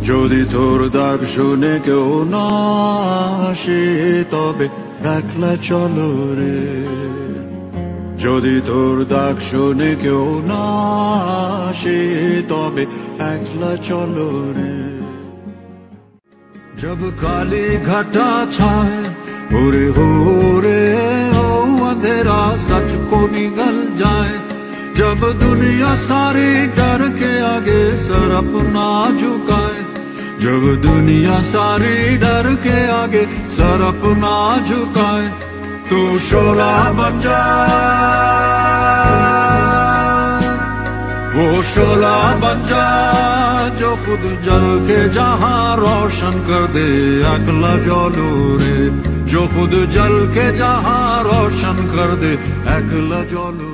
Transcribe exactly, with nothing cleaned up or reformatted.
যদি তোর ডাক শুনে কেউ না আসে তবে একলা চলো রে। যদি তোর ডাক শুনে কেউ না আসে তবে একলা चलो रे। जब काली घटा छाए उरे हो रे हो अंधेरा सच को निगल जाए। जब दुनिया सारी डर के आगे सर अपना झुकाए। जब दुनिया सारी डर के आगे सर अपना झुकाए तो शोला बन जा। वो शोला बन जा जो खुद जल के जहां रोशन कर दे अकला चलो रे। जो खुद जल के जहां रोशन कर दे अकला चलो।